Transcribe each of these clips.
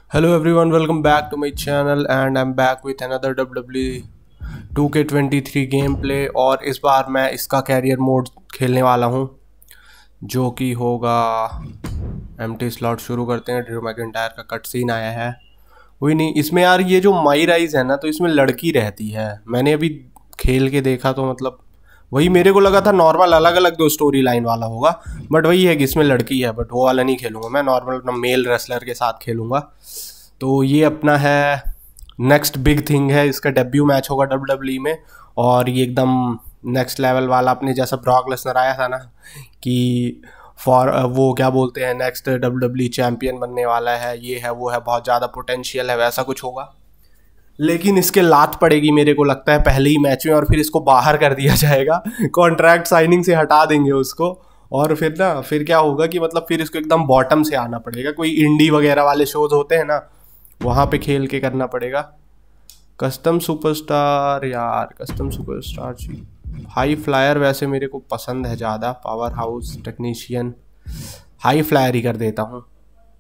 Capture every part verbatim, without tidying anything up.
Hello everyone, welcome back to my channel and I'm back with another W W E two K twenty three game play. और इस बार मैं इसका career mode खेलने वाला हूँ जो कि होगा एम्प्टी स्लॉट। शुरू करते हैं। ड्रू मैकिंटायर का कट सीन आया है। वही नहीं, इसमें यार ये जो माई राइज है ना, तो इसमें लड़की रहती है। मैंने अभी खेल के देखा तो मतलब वही मेरे को लगा था नॉर्मल अलग अलग दो स्टोरी लाइन वाला होगा, बट वही है कि इसमें लड़की है। बट वो वाला नहीं खेलूंगा मैं, नॉर्मल अपना मेल रेसलर के साथ खेलूंगा। तो ये अपना है नेक्स्ट बिग थिंग है। इसका डेब्यू मैच होगा डब्ल्यू डब्ल्यू ई में और ये एकदम नेक्स्ट लेवल वाला, अपने जैसा ब्रॉक लेसनर आया था ना कि फॉर वो क्या बोलते हैं next W W E champion बनने वाला है, ये है वो है, बहुत ज़्यादा पोटेंशियल है, वैसा कुछ होगा। लेकिन इसके लात पड़ेगी मेरे को लगता है पहले ही मैच में, और फिर इसको बाहर कर दिया जाएगा। कॉन्ट्रैक्ट साइनिंग से हटा देंगे उसको। और फिर ना फिर क्या होगा कि मतलब फिर इसको एकदम बॉटम से आना पड़ेगा। कोई इंडी वगैरह वाले शोज होते हैं ना, वहाँ पे खेल के करना पड़ेगा। कस्टम सुपरस्टार, यार कस्टम सुपरस्टार जी। हाई फ्लायर वैसे मेरे को पसंद है ज़्यादा। Power house technician, high flyer ही कर देता हूँ।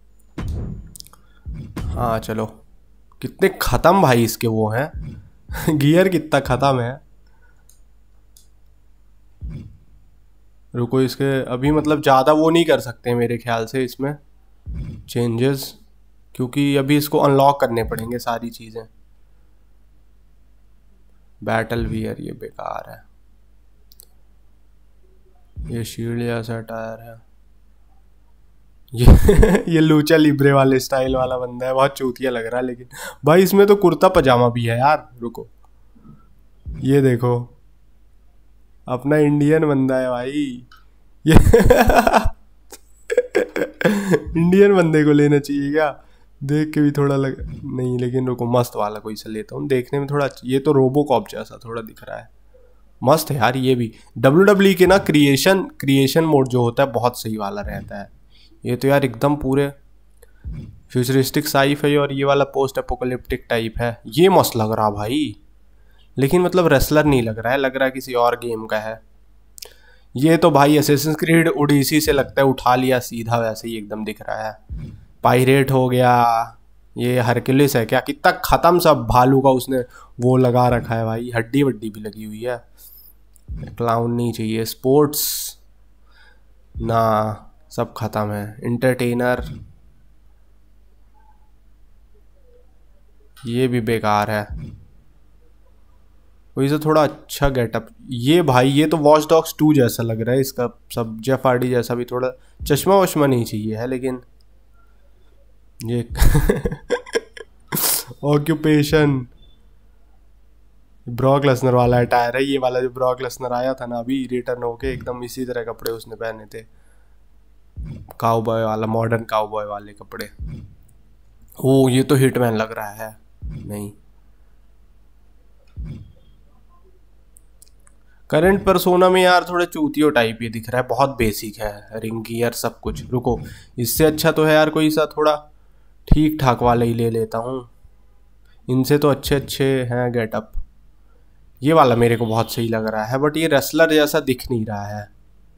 हाँ चलो। कितने ख़त्म भाई इसके वो हैं। गियर कितना ख़त्म है। रुको, इसके अभी मतलब ज़्यादा वो नहीं कर सकते मेरे ख्याल से इसमें चेंजेस, क्योंकि अभी इसको अनलॉक करने पड़ेंगे सारी चीज़ें। बैटल वियर ये बेकार है। ये शील्ड जैसा टायर है। ये ये लूचा लिब्रे वाले स्टाइल वाला बंदा है, बहुत चूतिया लग रहा है। लेकिन भाई इसमें तो कुर्ता पजामा भी है यार। रुको, ये देखो अपना इंडियन बंदा है भाई ये। इंडियन बंदे को लेना चाहिए क्या? देख के भी थोड़ा लग नहीं, लेकिन रुको मस्त वाला कोई सा लेता हूँ। देखने में थोड़ा, ये तो रोबोकॉप जैसा थोड़ा दिख रहा है। मस्त है यार ये भी। डब्ल्यू डब्ल्यू ई के ना क्रिएशन क्रिएशन मोड जो होता है बहुत सही वाला रहता है। ये तो यार एकदम पूरे फ्यूचरिस्टिक साइफ है, और ये वाला पोस्ट एपोकलिप्टिक टाइप है। ये मस्त लग रहा भाई, लेकिन मतलब रेसलर नहीं लग रहा है, लग रहा है किसी और गेम का है। ये तो भाई असेसिन्स क्रीड ओडिसी से लगता है उठा लिया सीधा, वैसे ही एकदम दिख रहा है। पायरेट हो गया। ये हरक्यूलिस है क्या? कितना ख़त्म सब भालू का उसने वो लगा रखा है भाई, हड्डी वड्डी भी लगी हुई है। क्लाउन नहीं चाहिए। स्पोर्ट्स ना, सब ख़त्म है। इंटरटेनर ये भी बेकार है। वही से थोड़ा अच्छा गेटअप। ये भाई ये तो वॉच डॉग्स टू जैसा लग रहा है इसका सब। जेफ हार्डी जैसा भी थोड़ा चश्मा वश्मा नहीं चाहिए है, लेकिन ये ऑक्यूपेशन ब्रॉक लेसनर वाला अटायर है। ये वाला जो ब्रॉक लेसनर आया था ना अभी रिटर्न होके, एकदम इसी तरह कपड़े उसने पहने थे। काउबॉय वाला, मॉडर्न काउबॉय वाले कपड़े। ओ ये तो हिटमैन लग रहा है। नहीं, करंट परसोना में यार थोड़ा चूतियो टाइप ये दिख रहा है, बहुत बेसिक है। रिंग गियर सब कुछ। रुको, इससे अच्छा तो है यार कोई सा थोड़ा ठीक ठाक वाले ही ले लेता हूँ। इनसे तो अच्छे अच्छे हैं गेटअप। ये वाला मेरे को बहुत सही लग रहा है, बट ये रेसलर जैसा दिख नहीं रहा है।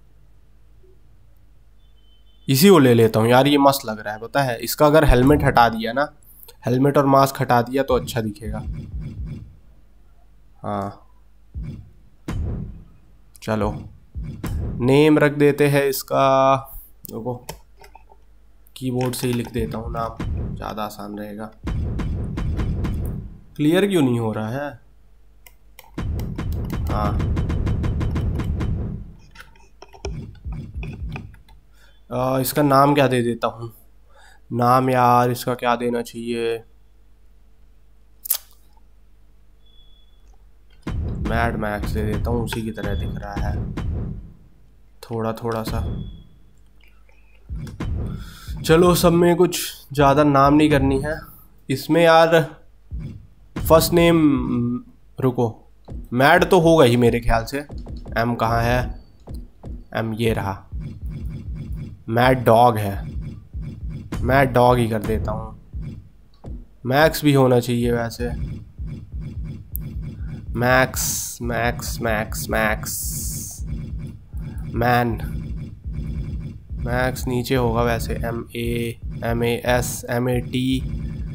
इसी को ले लेता हूँ यार, ये मस्त लग रहा है। पता है इसका अगर हेलमेट हटा दिया ना, हेलमेट और मास्क हटा दिया तो अच्छा दिखेगा। हाँ चलो, नेम रख देते हैं इसका। देखो कीबोर्ड से ही लिख देता हूँ नाम, ज़्यादा आसान रहेगा। क्लियर क्यों नहीं हो रहा है? हाँ आ, इसका नाम क्या दे देता हूँ? नाम यार इसका क्या देना चाहिए? मैड मैक्स दे देता हूँ, उसी की तरह दिख रहा है थोड़ा थोड़ा सा। चलो, सब में कुछ ज़्यादा नाम नहीं करनी है इसमें यार। फर्स्ट नेम, रुको, मैड तो होगा ही मेरे ख्याल से। एम कहाँ है? एम ये रहा। मैड डॉग है, मैड डॉग ही कर देता हूँ। मैक्स भी होना चाहिए वैसे। Max Max Max Max man Max नीचे होगा वैसे। M A M A S M A T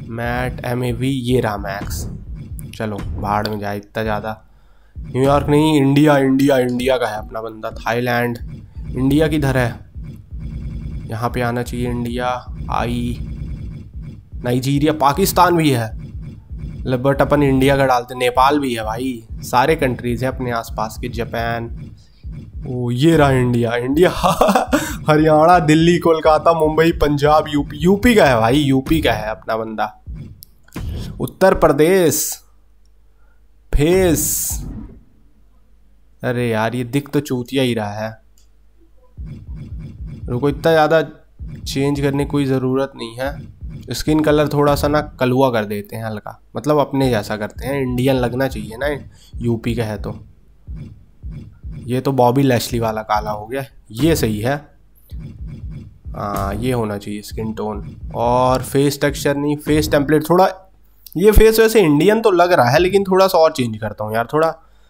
mat M A V, ये रहा मैक्स। चलो भाड़ में जाए इतना ज़्यादा। न्यूयॉर्क नहीं, इंडिया इंडिया इंडिया का है अपना बंदा। थाईलैंड, इंडिया किधर है? यहाँ पे आना चाहिए इंडिया। आई, नाइजीरिया, पाकिस्तान भी है, बट अपन इंडिया का डालते। नेपाल भी है भाई, सारे कंट्रीज हैं अपने आसपास के। जापान, ओ ये रहा India. India Haryana, Delhi, Kolkata, Mumbai, Punjab, UP. UP का है भाई, यूपी का है अपना बंदा। उत्तर प्रदेश, फेस, अरे यार ये दिख तो चूतिया ही रहा है। रुको, इतना ज़्यादा चेंज करने की कोई ज़रूरत नहीं है। स्किन कलर थोड़ा सा ना कलुआ कर देते हैं हल्का, मतलब अपने जैसा करते हैं। इंडियन लगना चाहिए ना, यूपी का है तो। ये तो बॉबी लैशली वाला काला हो गया, ये सही है। हाँ ये होना चाहिए स्किन टोन। और फेस टेक्सचर नहीं, फेस टेम्पलेट थोड़ा, ये फेस वैसे इंडियन तो लग रहा है, लेकिन थोड़ा सा और चेंज करता हूँ यार। थोड़ा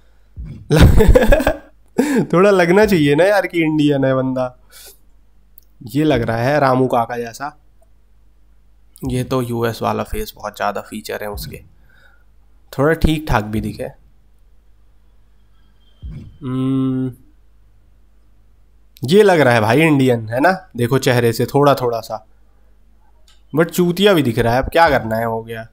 थोड़ा लगना चाहिए ना यार कि इंडियन है बंदा। ये लग रहा है रामू काका जैसा। ये तो यूएस वाला फेस बहुत ज़्यादा फीचर है उसके, थोड़ा ठीक ठाक भी दिखे। ये लग रहा है भाई इंडियन है ना, देखो चेहरे से थोड़ा थोड़ा सा, बट चूतिया भी दिख रहा है। अब क्या करना है, हो गया।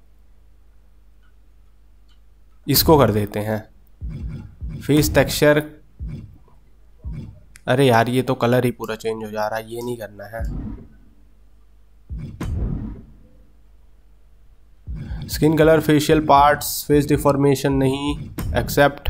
इसको कर देते हैं फेस टेक्सचर। अरे यार ये तो कलर ही पूरा चेंज हो जा रहा है, ये नहीं करना है। Skin colour, facial parts, face deformation नहीं, एक्सेप्ट।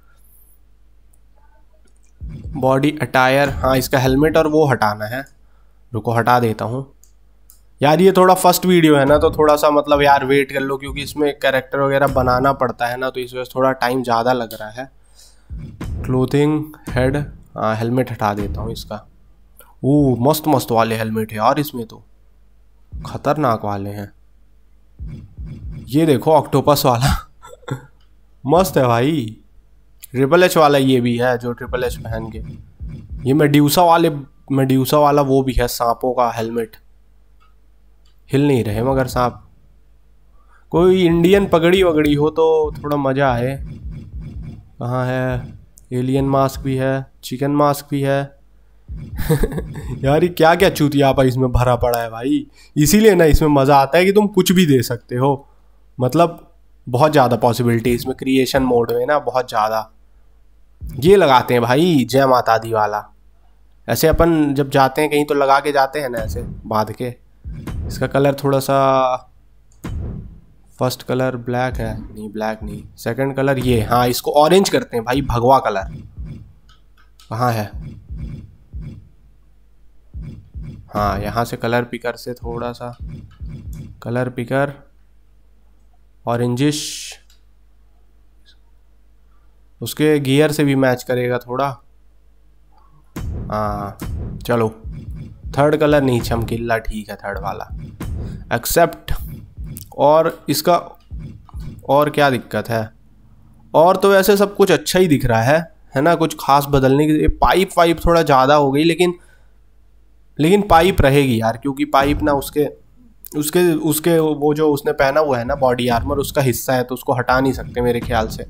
बॉडी अटायर, हाँ इसका हेलमेट और वो हटाना है। रुको हटा देता हूँ यार। ये थोड़ा फर्स्ट वीडियो है ना, तो थोड़ा सा मतलब यार वेट कर लो, क्योंकि इसमें कैरेक्टर वगैरह बनाना पड़ता है ना, तो इस वजह से थोड़ा टाइम ज़्यादा लग रहा है। क्लोथिंग, हेड, हाँ हेलमेट हटा देता हूँ इसका। ओह मस्त मस्त वाले हेलमेट है यार इसमें तो, खतरनाक वाले हैं। ये देखो ऑक्टोपस वाला मस्त है भाई। ट्रिपल एच वाला ये भी है, जो ट्रिपल एच पहन के। ये मेड्यूसा वाले, मेड्यूसा वाला वो भी है, सांपों का हेलमेट। हिल नहीं रहे मगर सांप। कोई इंडियन पगड़ी वगड़ी हो तो थोड़ा मज़ा आए। कहाँ है? एलियन मास्क भी है, चिकन मास्क भी है यार ये क्या क्या चूतियापा इसमें भरा पड़ा है भाई। इसीलिए ना इसमें मज़ा आता है कि तुम कुछ भी दे सकते हो, मतलब बहुत ज़्यादा पॉसिबिलिटी इसमें क्रिएशन मोड में ना, बहुत ज़्यादा। ये लगाते हैं भाई जय माता दी वाला। ऐसे अपन जब जाते हैं कहीं तो लगा के जाते हैं ना, ऐसे बांध के। इसका कलर थोड़ा सा, फर्स्ट कलर ब्लैक है, नहीं ब्लैक नहीं, सेकंड कलर ये, हाँ इसको ऑरेंज करते हैं भाई, भगवा कलर। कहाँ है? हाँ यहाँ से कलर पिकर से थोड़ा सा कलर पिकर, ऑरेंजिश। उसके गियर से भी मैच करेगा थोड़ा। हाँ चलो, थर्ड कलर नहीं चमकीला, ठीक है थर्ड वाला, एक्सेप्ट। और इसका और क्या दिक्कत है? और तो वैसे सब कुछ अच्छा ही दिख रहा है है ना, कुछ खास बदलने की। पाइप वाइप थोड़ा ज़्यादा हो गई, लेकिन लेकिन पाइप रहेगी यार, क्योंकि पाइप ना उसके उसके उसके वो जो उसने पहना हुआ है ना बॉडी आर्मर, उसका हिस्सा है, तो उसको हटा नहीं सकते मेरे ख्याल से।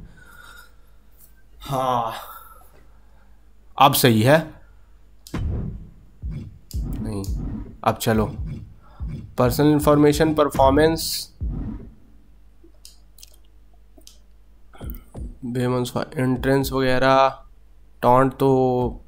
हाँ अब सही है। नहीं अब चलो, पर्सनल इंफॉर्मेशन, परफॉर्मेंस, बेमंस एंट्रेंस वगैरह, टॉन्ट, तो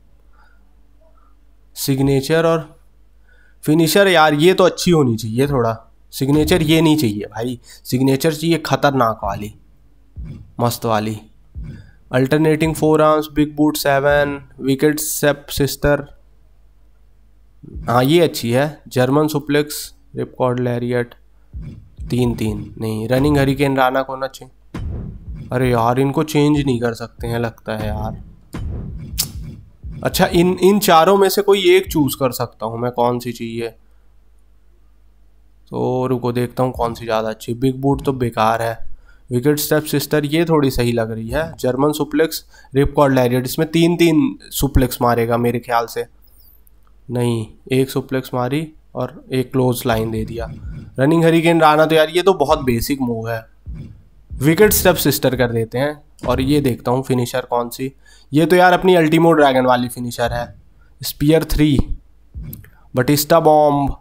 सिग्नेचर और फिनिशर। यार ये तो अच्छी होनी चाहिए थोड़ा। सिग्नेचर ये नहीं चाहिए भाई, सिग्नेचर चाहिए खतरनाक वाली, मस्त वाली। Alternating forearms, big boot seven, wicked step sister, हाँ ये अच्छी है। जर्मन सुप्लेक्स, रिपकॉर्ड लैरियट, तीन तीन नहीं। रनिंग हरिकेन राना को होना चाहिए। अरे यार इनको चेंज नहीं कर सकते हैं लगता है यार। अच्छा इन इन चारों में से कोई एक चूज कर सकता हूँ मैं, कौन सी चाहिए? तो रुको देखता हूँ कौन सी ज़्यादा अच्छी। बिग बूट तो बेकार है। विकेट स्टेप सिस्टर ये थोड़ी सही लग रही है। जर्मन सुप्लेक्स, रिपकॉर्ड लैरियट, इसमें तीन तीन सुप्लेक्स मारेगा मेरे ख्याल से। नहीं एक सुप्लेक्स मारी और एक क्लोज लाइन दे दिया। रनिंग हरिकेन राणा तो यार ये तो बहुत बेसिक मूव है। विकेट स्टेप सिस्टर कर देते हैं। और ये देखता हूँ फिनिशर कौन सी। ये तो यार अपनी अल्टीमो ड्रैगन वाली फिनिशर है। Spear three, Batista bomb,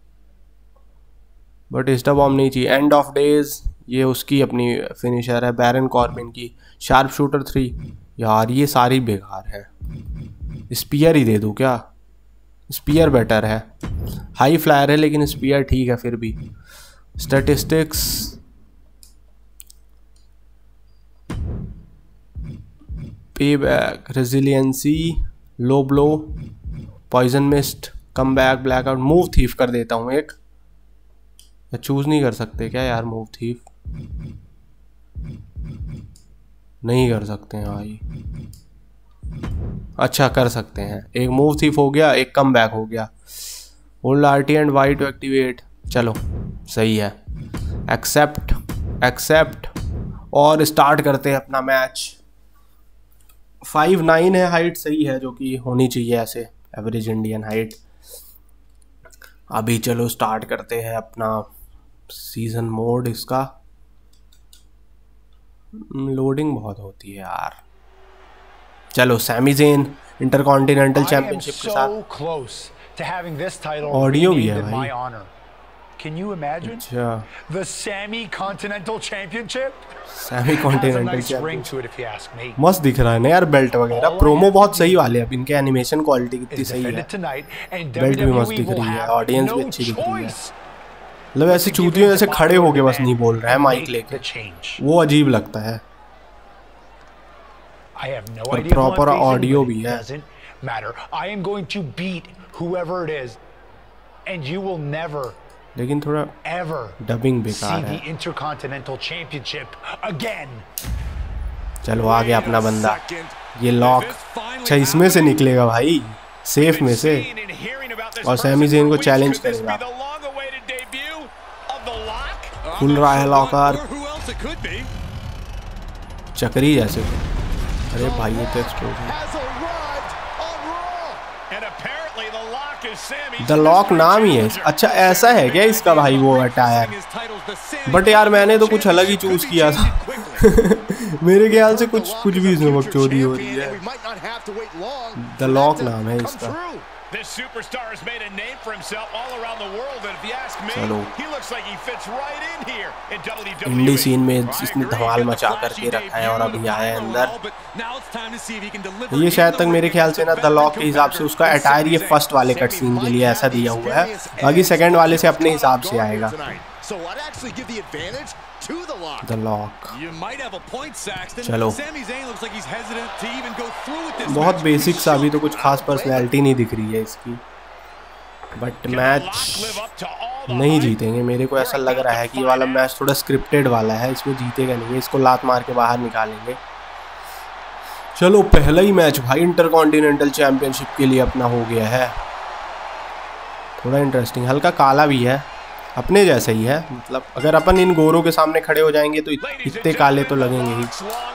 Batista bomb नहीं चाहिए। एंड ऑफ डेज, ये उसकी अपनी फिनिशर है बैरन कॉर्बिन की। शार्प शूटर थ्री, यार ये सारी बेकार है। स्पीयर ही दे दूँ क्या? स्पीयर बेटर है। हाई फ्लायर है लेकिन स्पीयर ठीक है फिर भी। Statistics, payback, resiliency, low blow, poison mist, come back, blackout. Move thief कर देता हूँ एक। चूज नहीं कर सकते क्या यार मूव थीफ? नहीं कर सकते हैं भाई। अच्छा कर सकते हैं। एक मूव थीफ हो गया, एक कम बैक हो गया। Hold RT and Y to activate. चलो सही है। एक्सेप्ट, एक्सेप्ट और स्टार्ट करते हैं अपना मैच। फाइव नाइन है हाइट, सही है, जो कि होनी चाहिए ऐसे एवरेज इंडियन हाइट। अभी चलो स्टार्ट करते हैं अपना सीजन मोड। इसका लोडिंग बहुत होती है यार। चलो सैमी ज़ेन इंटरकॉन्टिनेंटल चैंपियनशिप के साथ ऑडियो भी है भाई। Can you imagine? अच्छा, The Sammy Continental Championship? Sammy Continental nice ring to championship it if you ask me. मस्त दिख रहा है ना यार बेल्ट वगैरह। प्रोमो बहुत सही वाले, अब इनके एनिमेशन क्वालिटी कितनी Is सही है। defended tonight, and बेल्ट भी मस्त W W E दिख will रही है, have ऑडियंस भी no अच्छी दिख रही है। choice मतलब ऐसे चूतियों जैसे खड़े होके बस नहीं बोल रहे हैं माइक make लेके, the change. वो अजीब लगता है। I have no और idea who I'm proper facing, audio but भी it है। doesn't matter. I am going to beat whoever it is, and you will never लेकिन थोड़ा ever डबिंग see बेकार the है। Intercontinental Championship again. चलो आ गया अपना बंदा। ये लॉक, अच्छा इसमें से निकलेगा भाई, सेफ में से। और सैमी ज़ेन को चैलेंज करेगा। खुल रहा है लॉकर, चक्री जैसे। अरे भाई ये तो एक्सप्लोजन। द लॉक नाम ही है। अच्छा ऐसा है क्या इसका भाई वो अटायर? बट यार मैंने तो कुछ अलग ही चूज किया था। मेरे ख्याल से कुछ कुछ भी इसमें बकचोदी हो रही है। द लॉक नाम है इसका। This superstar has made a name for himself all around the world, and if you ask me, चलो he looks like he fits right in here in W W E. Indie scene में इसने धमाल मचा करके रखा है और अभी आया है अंदर। ये शायद तक मेरे ख्याल से ना द लॉक के हिसाब से उसका अटायर ये फर्स्ट वाले कट सीन के लिए ऐसा दिया हुआ है, बाकी सेकंड वाले से अपने हिसाब से आएगा। द लॉक चलो बहुत बेसिक सा, अभी तो कुछ खास पर्सनैलिटी नहीं दिख रही है इसकी। बट मैच नहीं जीतेंगे, मेरे को ऐसा लग रहा है कि ये वाला मैच थोड़ा स्क्रिप्टेड वाला है, इसमें जीतेगा नहीं, इसको लात मार के बाहर निकालेंगे। चलो पहला ही मैच भाई इंटरकॉन्टिनेंटल चैंपियनशिप के लिए अपना हो गया है। थोड़ा इंटरेस्टिंग, हल्का काला भी है, अपने जैसा ही है। मतलब अगर अपन इन गोरों के सामने खड़े हो जाएंगे तो इतने काले तो लगेंगे ही।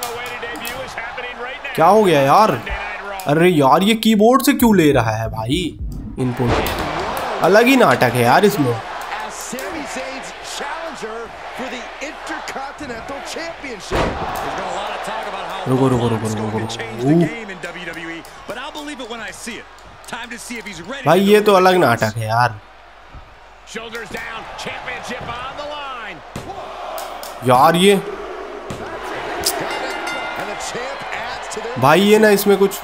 क्या हो गया यार? अरे यार ये कीबोर्ड से क्यों ले रहा है भाई इनपुट? अलग ही नाटक है यार इसमें। रुको रुको रुको रुको रुको भाई, ये तो अलग नाटक है यार। यार ये भाई ये ना इसमें कुछ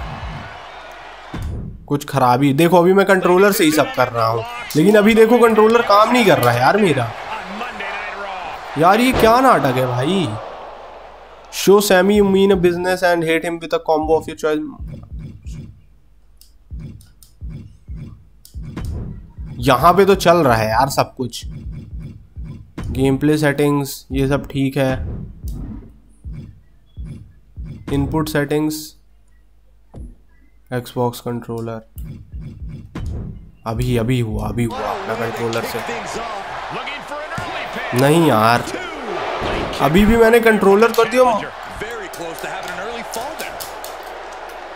कुछ खराबी। देखो अभी मैं कंट्रोलर से ही सब कर रहा हूँ, लेकिन अभी देखो कंट्रोलर काम नहीं कर रहा है यार मेरा। यार ये क्या नाटक है भाई? Show Sammy you mean a business and hate him with a combo of your choice. यहाँ पे तो चल रहा है यार सब कुछ, गेम प्ले सेटिंग्स ये सब ठीक है। इनपुट सेटिंग्स, एक्सबॉक्स कंट्रोलर, अभी अभी हुआ अभी हुआ अपना कंट्रोलर से। नहीं यार अभी भी मैंने कंट्रोलर कर दिया।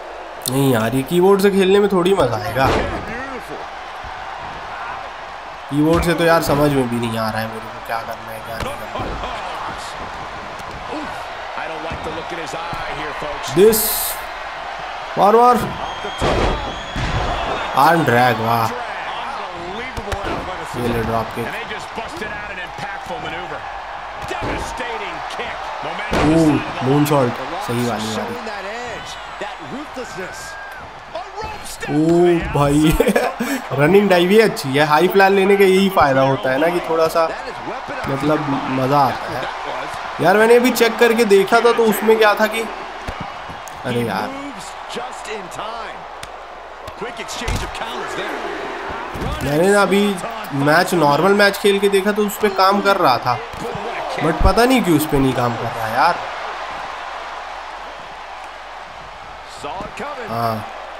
नहीं यार ये कीबोर्ड से खेलने में थोड़ी मजा आएगा। कीबोर्ड से तो यार समझ में भी नहीं आ रहा है मेरे को क्या करना है क्या नहीं करना। This war war arm drag, वाह ये ले drop kick. Oh moon shot सही वाली वाली। ओह भाई रनिंग डाइव ही अच्छी है। हाई प्लान लेने का यही फायदा होता है ना कि थोड़ा सा मतलब मजा आता है। यार मैंने अभी चेक करके देखा था तो उसमें क्या था कि अरे यार मैंने ना अभी मैच नॉर्मल मैच खेल के देखा तो उस पर काम कर रहा था, बट पता नहीं क्यों उस पर नहीं काम कर रहा है यार। हाँ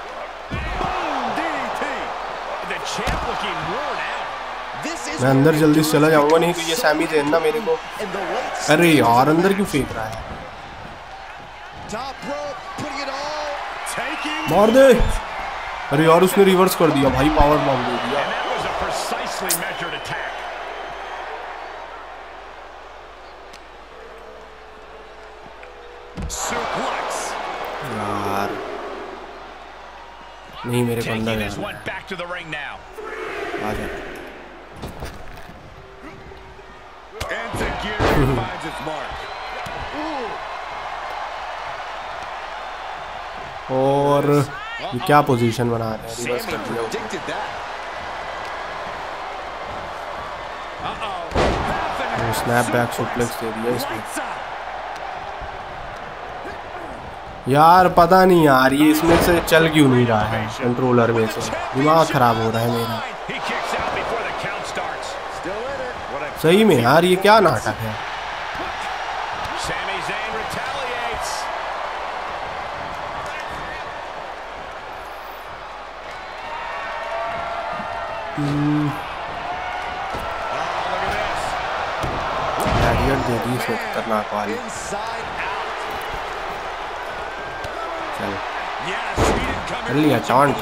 मैं अंदर जल्दी से चला जाऊंगा, नहीं तो ये सैमी ज़ेन ना मेरे को। अरे यार अंदर क्यों फेंक रहा है, मार दे। अरे यार उसने रिवर्स कर दिया भाई, पावर बॉम्ब दे दिया। यार नहीं मेरे को अंदर जाना आ जा। और ये क्या पोजीशन बना रहे हैं, रिवर्स कर दिया। स्नैप बैक सुप्लेक्स दे दिया इसमें। यार पता नहीं यार ये इसमें से चल क्यों नहीं रहा है, कंट्रोलर में से दिमाग खराब हो रहा है मेरा सही में यार। ये क्या नाटक है। दे दी इसमें खतरनाक वाली। चल कर लिया टॉन्ट।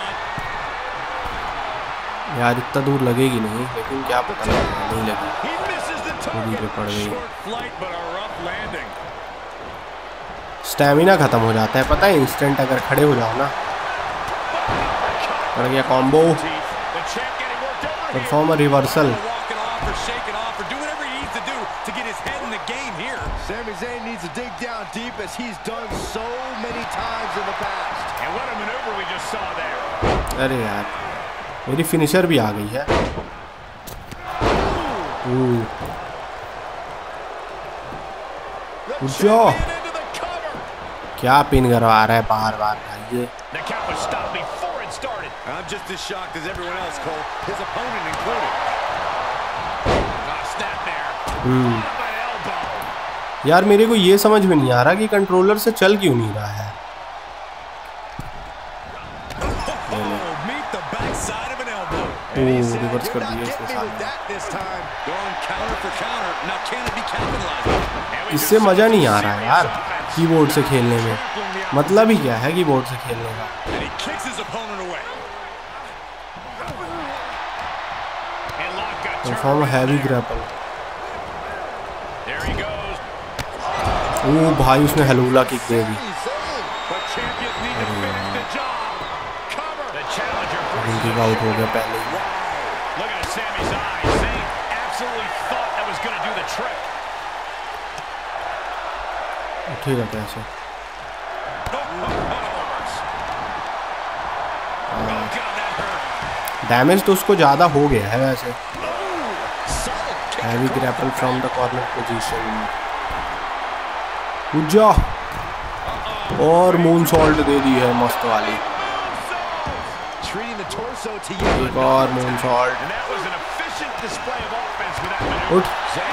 यार इतना दूर लगेगी नहीं, लेकिन क्या पता नहीं लगी, दूरी पे पड़ गई। स्टैमिना खत्म हो जाता है पता है इंस्टेंट अगर खड़े हो जाओ ना। पड़ गया combo, perform reversal. Sami Zayn needs to dig down deep as he's done so many times in the past. And what a maneuver we just saw there. अरे यार मेरी फिनिशर भी आ गई है। जो क्या पिन करवा रहा है बार बार भाई ये। I'm just as shocked as everyone else, Cole. His opponent included. Snap there. Hmm. यार मेरे को ये समझ में नहीं आ रहा कि कंट्रोलर से चल क्यों नहीं रहा है। ओ रिवर्स कर दिया इसने सामने। इससे मजा नहीं आ रहा है यार कीबोर्ड से खेलने में। मतलब ही क्या है कीबोर्ड से खेलने का। Perform heavy grapple. ओ भाई उसने हलूला किक दे दी। किक आउट हो गया पहले ही। ठीक है पैसे डैमेज तो उसको ज़्यादा हो गया है वैसे। Heavy grapple from the corner position. जा और मून सॉल्ट दे दी है मस्त वाली। एक और मून सॉल्ट। उठ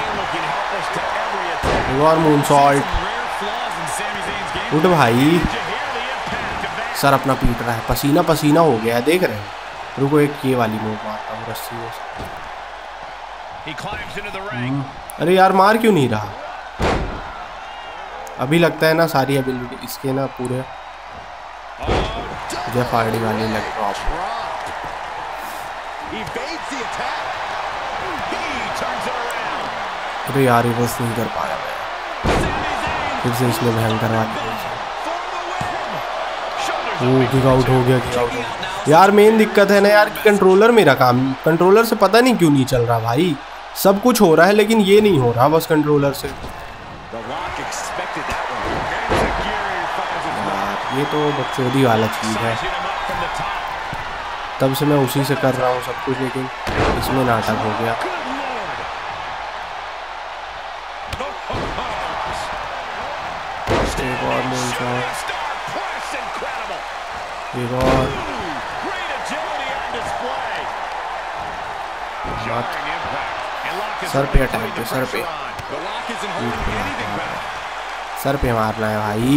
एक और मून सॉल्ट। उठ भाई सर अपना पीट रहा है, पसीना पसीना हो गया है देख रहे हैं। रुको एक ये वाली मूव मारता हूँ रस्सी में। अरे यार मार क्यों नहीं रहा। अभी लगता है ना सारी एबिलिटी इसके ना पूरे जेफ हार्डी वाली लग ड्रॉप। अरे यार रिवर्स नहीं कर पाया मैं, फिर से इसने भयंकर वाली वो किक आउट हो गया, किक आउट हो गया। यार मेन दिक्कत है ना यार कि कंट्रोलर मेरा काम कंट्रोलर से पता नहीं क्यों नहीं चल रहा भाई। सब कुछ हो रहा है लेकिन ये नहीं हो रहा बस कंट्रोलर से। ये तो बकचोदी वाला चीज़ है। तब से मैं उसी से कर रहा हूँ सब कुछ, लेकिन इसमें नाटक हो गया। एक और मूनशॉट, एक और सर पे अटैक पे, सर पे सर पे मारना है भाई।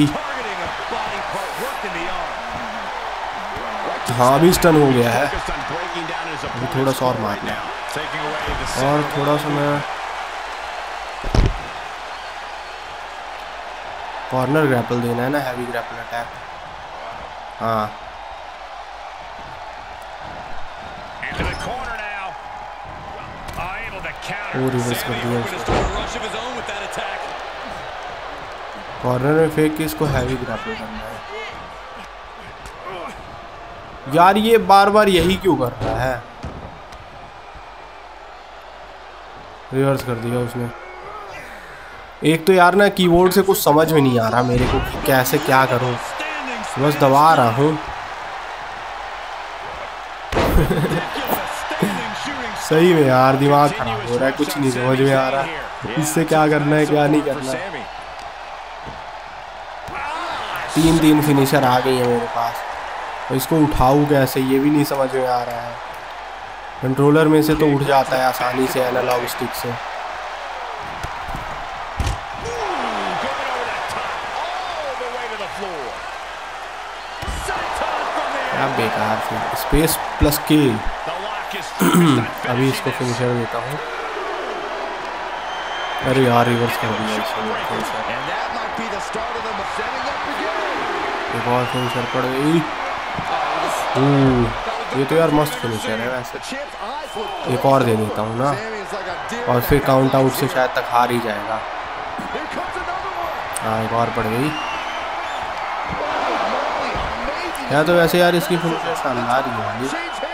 हाँ अभी स्टन हो गया है, अभी थोड़ा सा और मारना है और थोड़ा सा मैं कॉर्नर ग्रैपल देना है ना, हैवी ग्रैपल अटैक। हाँ वो रिवर्स कर दिया उसको, कॉर्नर में फेंक के इसको हैवी ग्रैपल करना है। यार ये बार बार यही क्यों कर रहा है? रिवर्स कर दिया उसने। एक तो यार ना कीबोर्ड से कुछ समझ में नहीं आ रहा मेरे को कि कैसे क्या करूं, बस दबा रहा हूं। सही में यार दिमाग खराब हो रहा है, कुछ नहीं समझ में आ रहा इससे क्या करना है क्या नहीं करना है। तीन तीन फिनिशर आ गई है मेरे पास, तो इसको उठाऊं कैसे ये भी नहीं समझ में आ रहा है। कंट्रोलर में से तो उठ जाता है आसानी से एनालॉग स्टिक से। क्या बेकार थी। स्पेस प्लस के अभी इसको फिनिशर देता हूँ। अरे यार रिवर्स कर दिया इसको, एक और फिनिशर पड़ गई। ये तो यार मस्त फिनिशर है वैसे, एक और दे देता हूँ ना और फिर काउंट आउट से शायद तक हार ही जाएगा। हाँ एक और पड़ गई। या तो वैसे यार इसकी फिनिशर शानदार ही होगी।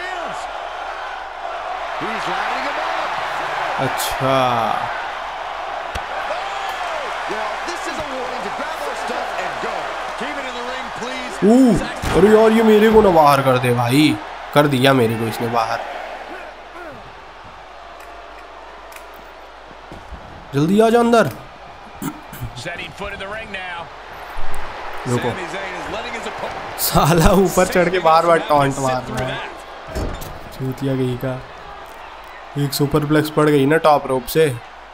अच्छा अरे यार ये मेरे को ना बाहर कर दे भाई, कर दिया मेरे को इसने बाहर। जल्दी आ जा अंदर। रुको साला ऊपर चढ़ के बार बार टॉन्ट मार रहा है, चूतिया गई का। एक सुपर प्लेक्स पड़ गई ना टॉप रोप से।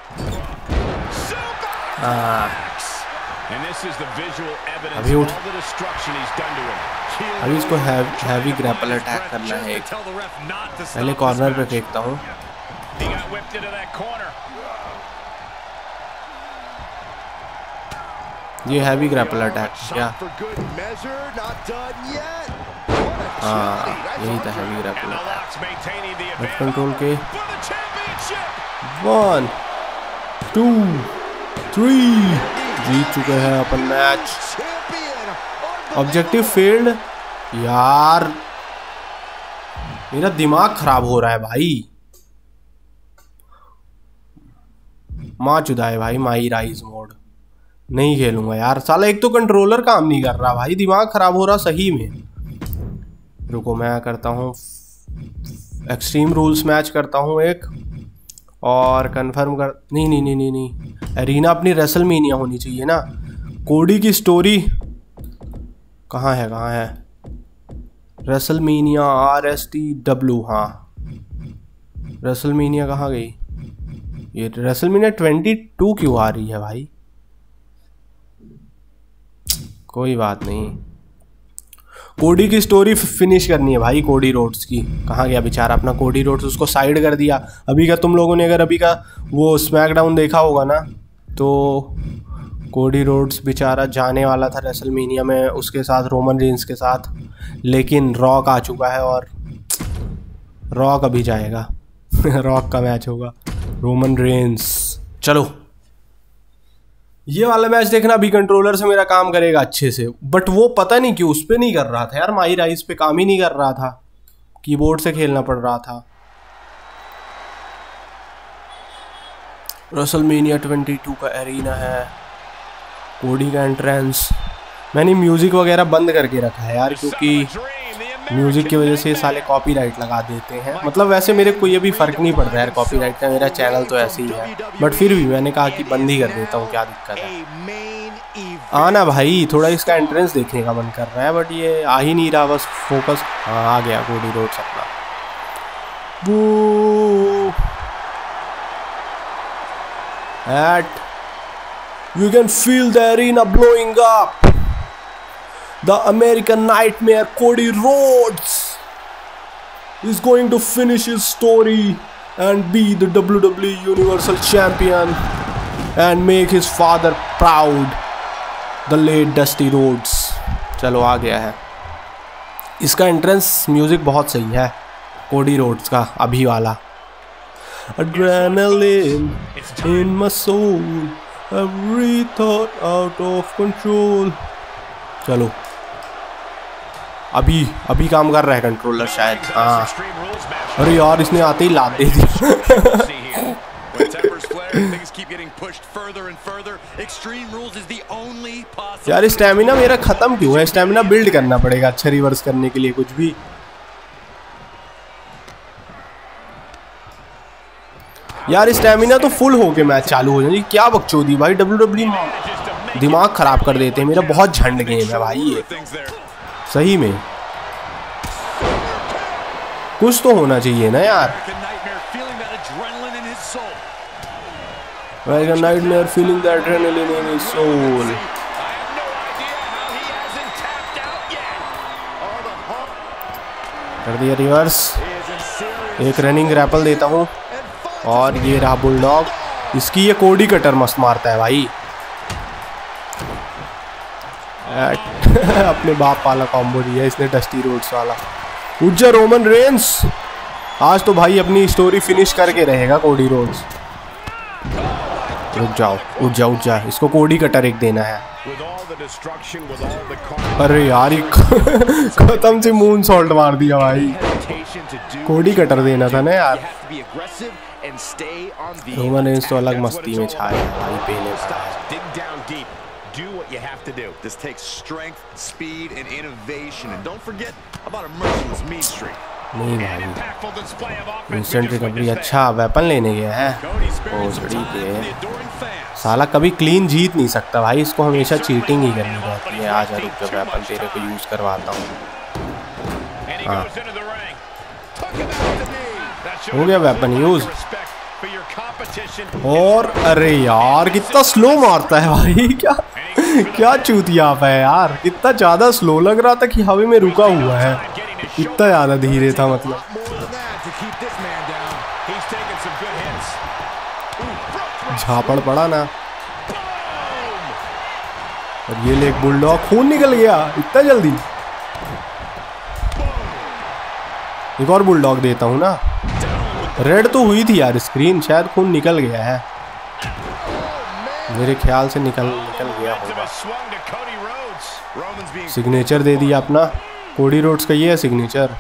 हाँ अभी उठ, अभी इसको हैवी ग्रैपल अटैक करना है। एक पहले कॉर्नर पे फेंकता हूँ। ये हैवी ग्रैपल अटैक क्या? हाँ यही था हैवी ग्रैपल अटैक। कंट्रोल के वन टू थ्री जीत चुके हैं अपन मैच। Objective failed. यार मेरा दिमाग खराब हो रहा है भाई। माँ चुदाए भाई, माई राइज मोड नहीं खेलूंगा यार। साला एक तो कंट्रोलर काम नहीं कर रहा भाई, दिमाग खराब हो रहा सही में। रुको मैं करता हूँ एक्सट्रीम रूल्स मैच करता हूँ एक और कंफर्म कर। नहीं नहीं नहीं नहीं नहीं एरिना अपनी रेसलमेनिया होनी चाहिए ना। कोडी की स्टोरी कहाँ है कहाँ है? WrestleMania R S T W. हाँ रेसलमेनिया कहाँ गई? ये रेसलमेनिया ट्वेंटी टू क्यों आ रही है भाई? कोई बात नहीं, कोडी की स्टोरी फिनिश करनी है भाई। कोडी रोड्स की कहाँ गया बेचारा अपना कोडी रोड्स? उसको साइड कर दिया। अभी का तुम लोगों ने अगर अभी का वो स्मैकडाउन देखा होगा ना, तो कोडी रोड्स बेचारा जाने वाला था रेसलमेनिया में उसके साथ, रोमन रेंस के साथ, लेकिन रॉक आ चुका है और रॉक अभी जाएगा। रॉक का मैच होगा, रोमन रेंस चलो ये वाला मैच देखना, अभी कंट्रोलर से मेरा काम करेगा अच्छे से, बट वो पता नहीं क्यों उस पर नहीं कर रहा था यार, माई राइस पे काम ही नहीं कर रहा था, कीबोर्ड से खेलना पड़ रहा था। रेसलमेनिया बाईस का एरिना है, कोडी का एंट्रेंस। मैंने म्यूजिक वगैरह बंद करके रखा है यार, क्योंकि म्यूजिक की वजह से साले कॉपीराइट लगा देते हैं। मतलब वैसे मेरे को ये भी फर्क नहीं पड़ता यार कॉपीराइट का, मेरा चैनल तो ऐसे ही है, बट फिर भी मैंने कहा कि बंद ही कर देता हूँ, क्या दिक्कत है। आना भाई, थोड़ा इसका एंट्रेंस देखने का मन कर रहा है, बट ये आ ही नहीं रहा, बस फोकस। हाँ आ गया कोडी रोड्स अपना। वो एट you can feel the arena blowing up. The American Nightmare Cody Rhodes is going to finish his story and be the W W E Universal Champion and make his father proud, the late Dusty Rhodes. चलो आ गया है। इसका entrance music बहुत सही है Cody roads का, अभी वाला। Adrenaline in my soul, every thought out of control. चलो अभी अभी काम कर रहा है कंट्रोलर शायद। हाँ अरे यार इसने आते ही लात दे दी। यार स्टैमिना मेरा खत्म क्यों है? स्टैमिना बिल्ड करना पड़ेगा अच्छा रिवर्स करने के लिए कुछ भी। यार स्टैमिना तो फुल होके मैच चालू हो जाए, क्या बकचोदी भाई। डब्ल्यू डब्ल्यू ई दिमाग खराब कर देते हैं मेरा, बहुत झंड गेम है भाई ये सही में। कुछ तो होना चाहिए ना यार। Like a nightmare feeling the adrenaline in his soul. कर दिया रिवर्स, एक रनिंग ग्रैपल देता हूँ, और ये रहा बुलडॉग। इसकी ये कोडी कटर मस्त मारता है भाई। अपने बाप वाला कॉम्बो दिया इसने, डस्टी रोड्स वाला। उज्जा रोमन रेंस आज तो भाई अपनी स्टोरी फिनिश करके रहेगा कोडी रोड्स। रुक जाओ, उठ जा उठ जा, इसको कोडी कटर एक देना है। अरे यार खत्म से मून सॉल्ट मार दिया भाई, कोडी कटर देना था ना यार। रोमन रेंस तो अलग मस्ती में छाया है भाई पहले। Do what you have to do. This takes strength, speed, and innovation. And don't forget about a merciless mean streak. नहीं भाई इंस्टेंट रिकवरी अच्छा वेपन लेने गया है ओसड़ी के। साला कभी क्लीन जीत नहीं सकता भाई, इसको हमेशा चीटिंग ही करनी रहती है। आ जा रुक जा, वेपन तेरे को यूज करवाता हूँ। हाँ हो गया वेपन यूज। और अरे यार कितना स्लो मारता है भाई, क्या क्या चूतिया है यार। इतना ज्यादा स्लो लग रहा था कि हवा में रुका हुआ है, इतना ज्यादा धीरे था मतलब। झापड़ पड़ा ना। और ये ले एक बुलडॉग, खून निकल गया इतना जल्दी। एक और बुलडॉग देता हूँ ना। रेड तो हुई थी यार स्क्रीन, शायद खून निकल गया है मेरे ख्याल से, निकल निकल गया होगा। सिग्नेचर दे दिया अपना कोडी रोड्स का, ये है सिग्नेचर।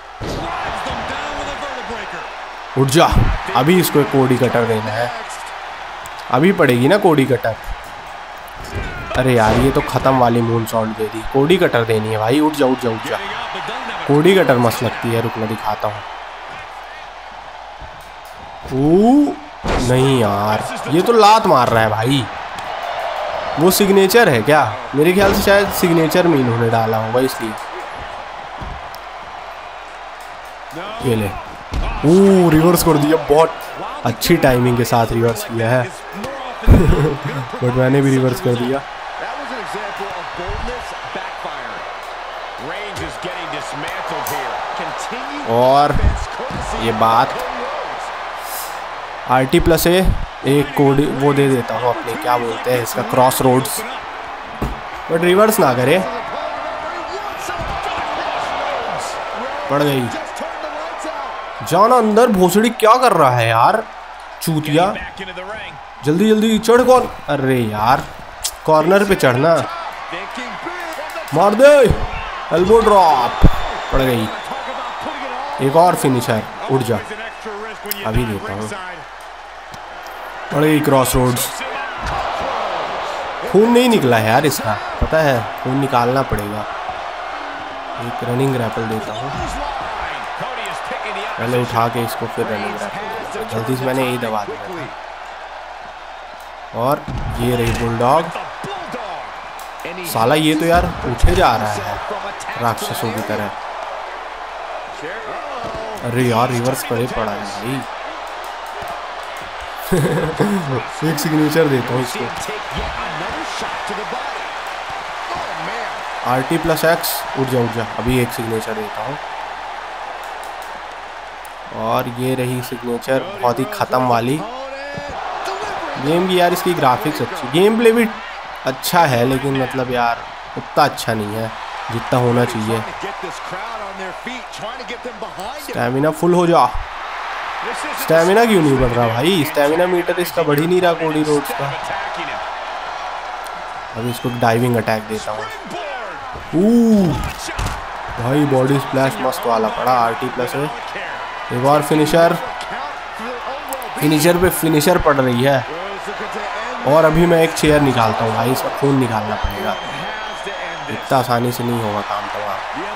उठ जा, अभी इसको एक कोडी कटर देना है, अभी पड़ेगी ना कोडी कटर। अरे यार ये तो खत्म वाली मून सॉल्ट दे दी, कोडी कटर देनी है भाई। उठ जा उठ जा उठ जा, कोडी कटर मस्त लगती है। रुक मैं दिखाता हूँ। ओ नहीं यार ये तो लात मार रहा है भाई। वो सिग्नेचर है क्या? मेरे ख्याल से शायद सिग्नेचर मीन होने डाला होगा इसलिए। ये ले, ओ रिवर्स कर दिया, बहुत अच्छी टाइमिंग के साथ रिवर्स किया है। बट मैंने भी रिवर्स कर दिया। और ये बात आर टी प्लस है, एक कोड वो दे देता हूँ अपने, क्या बोलते हैं इसका, क्रॉस रोड्स। बट रिवर्स ना करे, पड़ गई। जाना अंदर, भोसड़ी क्या कर रहा है यार। चूतिया, जल्दी जल्दी चढ़। कौन, अरे यार कॉर्नर पे चढ़ना, मार दे, एल्बो ड्रॉप, पड़ गई। एक और फिनिशर, उठ जा, अभी देता हूँ। पड़ गई क्रॉस रोड्स। खून नहीं निकला है यार इसका, पता है, खून निकालना पड़ेगा। एक रनिंग ग्रैपल देता हूँ, पहले उठा के इसको, फिर रनिंग ग्रैपल। जल्दी से मैंने यही दबा दिया था। और ये रही बुलडॉग। साला ये तो यार उठे जा रहा है राक्षसों की तरह। अरे यार रिवर्स पड़े पड़ा है भाई। एक सिग्नेचर देता हूँ इसको, आर टी प्लस एक्स। उठ जा उठ जा, अभी एक सिग्नेचर देता हूँ। और ये रही सिग्नेचर, बहुत ही ख़त्म वाली। गेम की यार इसकी ग्राफिक्स अच्छी, गेम प्ले भी अच्छा है, लेकिन मतलब यार उतना अच्छा नहीं है जितना होना चाहिए। स्टैमिना फुल हो जा। स्टैमिना क्यों नहीं बढ़ रहा भाई? स्टैमिना मीटर इसका बढ़ ही नहीं रहा कोडी रोड्स का। अभी इसको डाइविंग अटैक देता हूँ। भाई बॉडी स्प्लैश मस्त वाला पड़ा, आरटी प्लस है। एक और फिनिशर, फिनिशर पे फिनिशर पड़ रही है। और अभी मैं एक चेयर निकालता हूँ भाई, इसका खून निकालना पड़ेगा, इतना आसानी से नहीं होगा काम तमाम।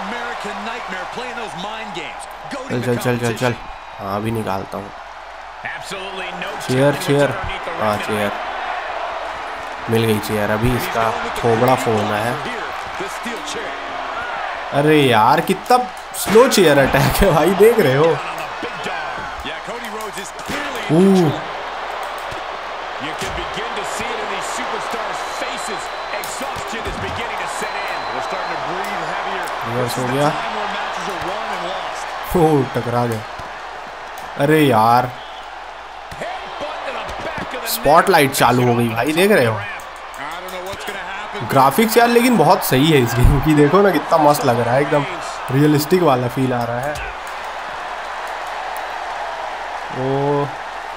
चल चल चल चल चल, हाँ अभी निकालता हूँ। चेयर चेयर, हाँ चेयर मिल गई चेयर। अभी इसका थोबड़ा फोड़ना है। अरे यार कितना स्लो चेयर अटैक है भाई, देख रहे हो? रिवर्स हो गया, ओह टकरा गया। अरे यार स्पॉटलाइट चालू हो गई भाई, देख रहे हो? ग्राफिक्स यार लेकिन बहुत सही है इस गेम की, देखो ना कितना मस्त लग रहा है, एकदम रियलिस्टिक वाला फील आ रहा है। ओ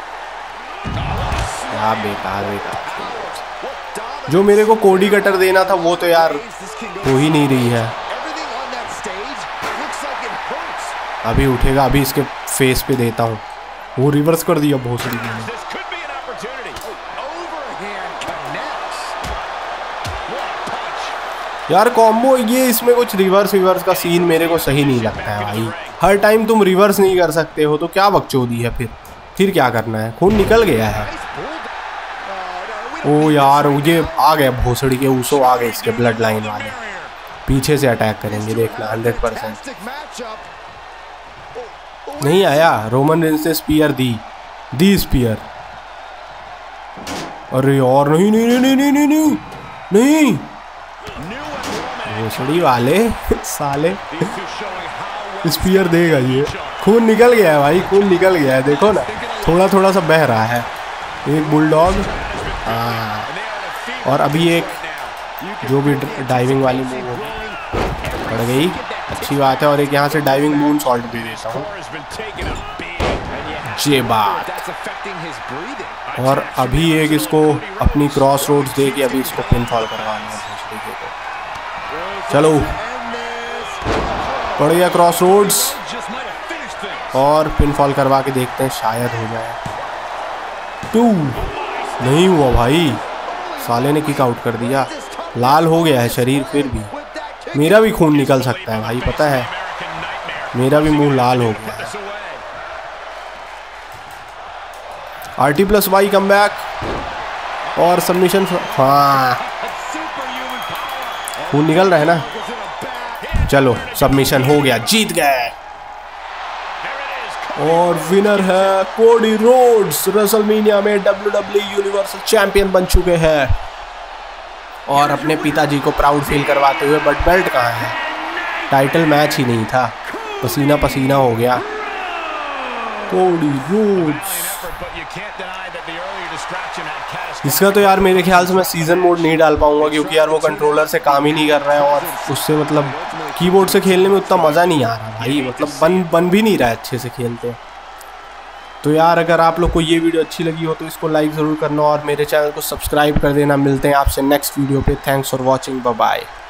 क्या बेकार बेकार, जो मेरे को कोडी कटर देना था वो तो यार हो ही नहीं रही है। अभी उठेगा, अभी इसके फेस पे देता हूँ। वो रिवर्स कर दिया भोसड़ी ने। यार कॉम्बो ये इसमें कुछ रिवर्स रिवर्स का सीन मेरे को सही नहीं लगता है भाई। हर टाइम तुम रिवर्स नहीं कर सकते हो तो क्या बकचोदी है फिर फिर क्या करना है? खून निकल गया है। ओ यार मुझे आ गया भोसड़ी के ऊसो आ गए इसके ब्लड लाइन वाले, पीछे से अटैक करेंगे देखना हंड्रेड परसेंट। नहीं आया, रोमन रेंस ने स्पीयर दी दी स्पीयर। अरे यार नहीं नहीं नहीं नहीं नहीं नहीं नहीं भोसड़ी वाले साले स्पीयर देगा ये। खून निकल गया है भाई, खून निकल गया है, देखो ना थोड़ा थोड़ा सा बह रहा है। एक बुलडॉग, हाँ और अभी एक जो भी डाइविंग वाली मूव होगी पड़ गई, अच्छी बात है। और एक यहाँ से डाइविंग मून सॉल्ट दे देता हूँ, ये बात। और अभी एक इसको अपनी क्रॉस रोड्स दे के अभी इसको पिनफॉल करवाना है भोसड़ी के को। चलो पड़ गया क्रॉस रोड्स और पिनफॉल करवा के देखते हैं शायद हो जाए। टू नहीं हुआ भाई, साले ने किक आउट कर दिया। लाल हो गया है शरीर, फिर भी मेरा भी खून निकल सकता है भाई, पता है मेरा भी मुंह लाल हो गया है। RT plus Y come back और सबमिशन। हाँ खून निकल रहा है ना, चलो सबमिशन हो गया, जीत गए। और विनर है कोडी रोड्स, रेसलमेनिया में W W E universal champion बन चुके हैं और अपने पिताजी को प्राउड फील करवाते हुए। बट बेल्ट कहाँ है? टाइटल मैच ही नहीं था, पसीना पसीना हो गया। कोडी रोड्स, इसका तो यार मेरे ख्याल से मैं सीजन मोड नहीं डाल पाऊंगा क्योंकि यार वो कंट्रोलर से काम ही नहीं कर रहा है और उससे मतलब कीबोर्ड से खेलने में उतना मज़ा नहीं आ रहा भाई, मतलब बन बन भी नहीं रहा है अच्छे से खेलते। तो यार अगर आप लोग को ये वीडियो अच्छी लगी हो तो इसको लाइक ज़रूर करना और मेरे चैनल को सब्सक्राइब कर देना। मिलते हैं आपसे नेक्स्ट वीडियो पे। Thanks for watching, bye bye.